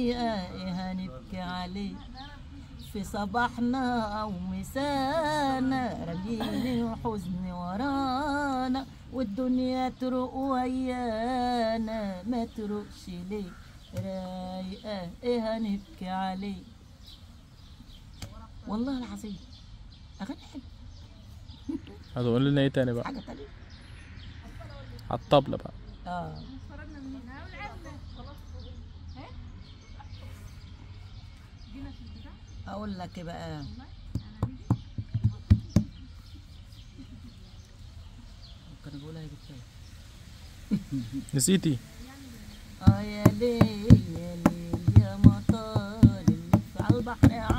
رايقة ايه هنبكي عليه في صباحنا او مسانا، رميني وحزني ورانا والدنيا تروق ويانا، ما تروقش ليه رايقة ايه هنبكي عليه. والله العظيم اغاني حلوه. هتقول لنا ايه تاني بقى؟ حاجه تانية على الطبلة بقى. اقول لك بقى كان بقولها يا بنتي نسيتي؟ يا ليل يا ليل يا مطار اللي على البحر